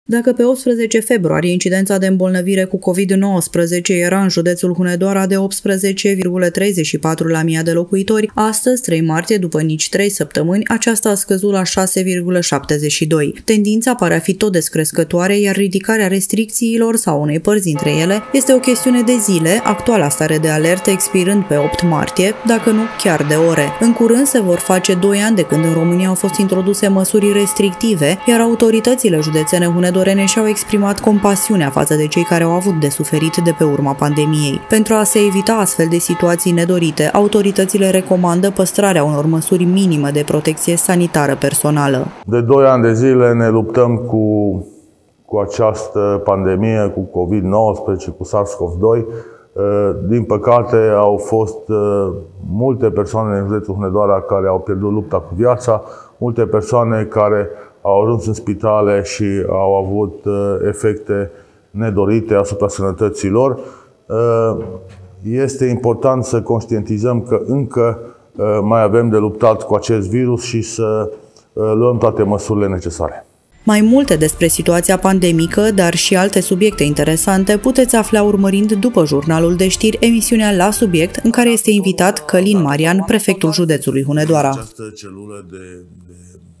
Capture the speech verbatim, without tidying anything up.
Dacă pe optsprezece februarie incidența de îmbolnăvire cu COVID nouăsprezece era în județul Hunedoara de optsprezece virgulă treizeci și patru la mie de locuitori, astăzi, trei martie, după nici trei săptămâni, aceasta a scăzut la șase virgulă șaptezeci și doi. Tendința pare a fi tot descrescătoare, iar ridicarea restricțiilor sau unei părți dintre ele este o chestiune de zile, actuala stare de alertă expirând pe opt martie, dacă nu chiar de ore. În curând se vor face doi ani de când în România au fost introduse măsuri restrictive, iar autoritățile județene hunedorene și-au exprimat compasiunea față de cei care au avut de suferit de pe urma pandemiei. Pentru a se evita astfel de situații nedorite, autoritățile recomandă păstrarea unor măsuri minime de protecție sanitară personală. De doi ani de zile ne luptăm cu, cu această pandemie, cu COVID nouăsprezece, cu SARS-CoV doi. Din păcate, au fost multe persoane în județul Hunedoara care au pierdut lupta cu viața, multe persoane care au ajuns în spitale și au avut efecte nedorite asupra sănătății lor. Este important să conștientizăm că încă mai avem de luptat cu acest virus și să luăm toate măsurile necesare. Mai multe despre situația pandemică, dar și alte subiecte interesante puteți afla urmărind după jurnalul de știri emisiunea La Subiect, în care este invitat Călin Marian, prefectul județului Hunedoara. Această celulă de, de